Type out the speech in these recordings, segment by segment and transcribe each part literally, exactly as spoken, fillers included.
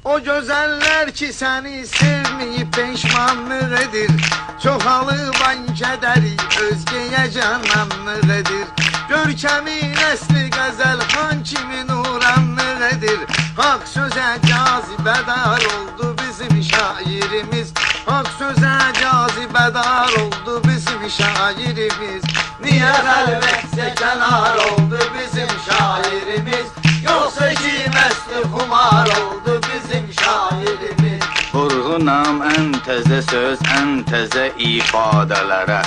O gözəller ki səni sevməyib peşmanlıq edir, çoxalıb an kədəri özgəyə cananlıq edir. Görkəmi nəsli qəzəl xan kimi nuranlıq edir. Haqq sözə cazibədar oldu bizim şairimiz, haqq sözə cazibədar oldu bizim şairimiz. Niyə xəlvətcə kənar oldu bizim şairimiz, yoxsa ki məstli xumar oldu bizim şairimiz. Vurğunam ən təzə söz, ən təzə ifadələrə,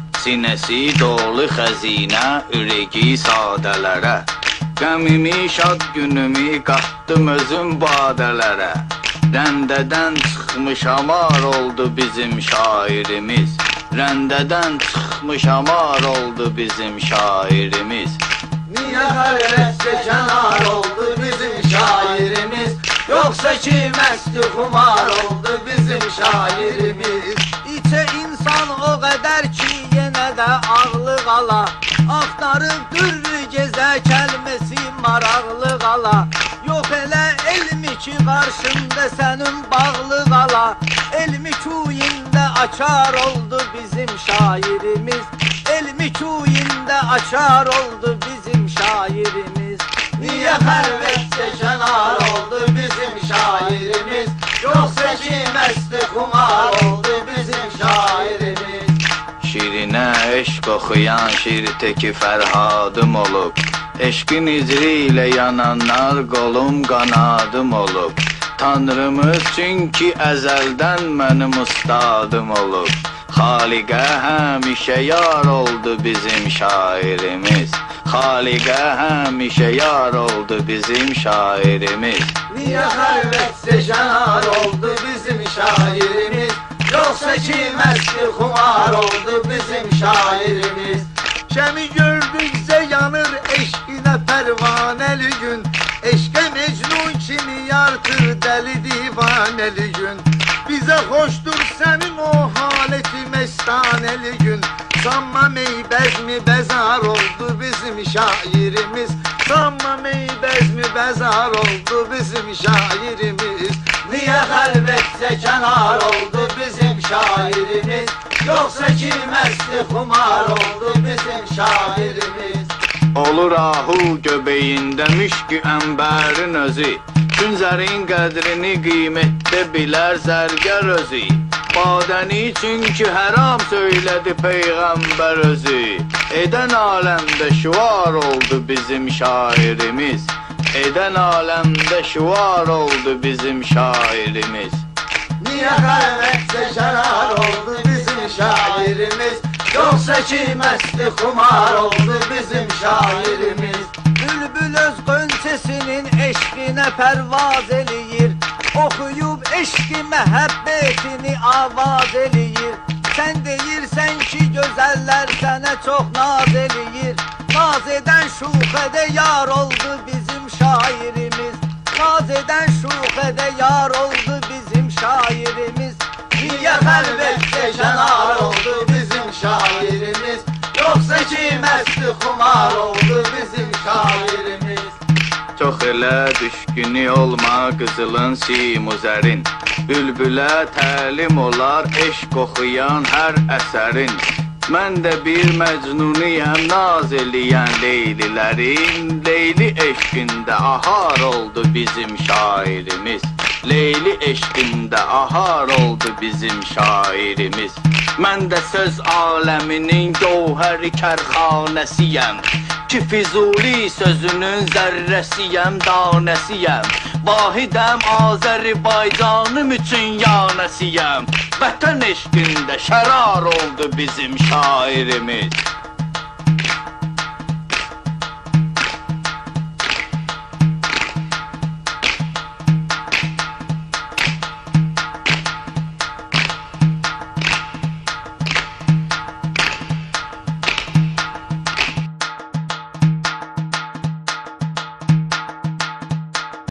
sinəsi dolu xəzinə, ürəyi sadələrə. Qəmimi şad günümü qatdım özüm badələrə. Rəndədən çıxmış amar oldu bizim şairimiz, rəndədən çıxmış amar oldu bizim şairimiz. Niyə xəlvətcə kənar oldu bizim şairimiz, yoxsa ki məstli xumar oldu bizim şairimiz. İçə insan o qədər ki yenə də ağlı qala, axtarıb dürrü gezə kəlməsi maraqlı qala. Yox elə elmi ki qarşında sənin bağlı qala, elmi kuyində açar oldu bizim şairimiz, elmi kuyində açar oldu bizim şairimiz. Niyə xəlvətcə kənar oldu bizim şairimiz, yoxsa ki məstli xumar oldu bizim şairimiz. Şirinə eşq oxuyan şirteki Fərhadım olub, eşqin icri ilə yananlar qolum qanadım olub. Tanrımız çünki əzəldən mənim ustadım olub, Xaliqə həmişə yar oldu bizim şairimiz, Xaliqə həmişə yar oldu bizim şairimiz. Niyə xəlvətcə kənar oldu bizim şairimiz, yoxsa ki məstli xumar oldu bizim şairimiz. Şəmi gördükcə yanır eşqinə pərvanəli gün, eşqə mecnun kimi yartır dəli divanəli gün. Bizə xoşdur sənin o haləti məstanəli gün, sanma meybəzmi bəzar oldu bizim şairimiz, sanma meybəzmi bəzar oldu bizim şairimiz. Niyə xəlvətcə kənar oldu bizim şairimiz, yoxsa ki məstli xumar oldu bizim şairimiz. Olur ahu göbeyində müşkü əmbərin özü, Günzərin qədrini qiymətdə bilər zərgər özü. Badəni çünki həram söylədi Peyğəmbər özü, edən aləmdə şüvar oldu bizim şairimiz, edən aləmdə şüvar oldu bizim şairimiz. Niyə xəlvətcə kənar oldu bizim şairimiz, yoxsa ki məstli xumar oldu bizim şairimiz. Bülbül öz qönçəsinin eşqinə pərvaz eləyir, oxuyub eşqi məhəbbətini avaz eləyir. Sən deyirsən ki gözəllər sənə çox naz eləyir, naz edən şuxədə yar oldu bizim şairimiz, naz edən şuxədə yar oldu bizim şairimiz. Niyə xəlvətcə kənar oldu bizim şairimiz, yoxsa ki məstli xumar oldu bizim şairimiz. Çox elə düşkünü olma qızılın simuzərin, bülbülə təlim olar eşq oxuyan hər əsərin. Mən də bir məcnuniyəm naz eləyən leylilərin, Leyli eşqində ahar oldu bizim şairimiz, Leyli eşqində ahar oldu bizim şairimiz. Mən də söz aləminin gövhəri kərxanəsiyəm, ki Füzuli sözünün zərrəsiyəm, danəsiyəm. Vahidəm Azərbaycanım üçün yanəsiyəm, vətən eşqində şərar oldu bizim şairimiz.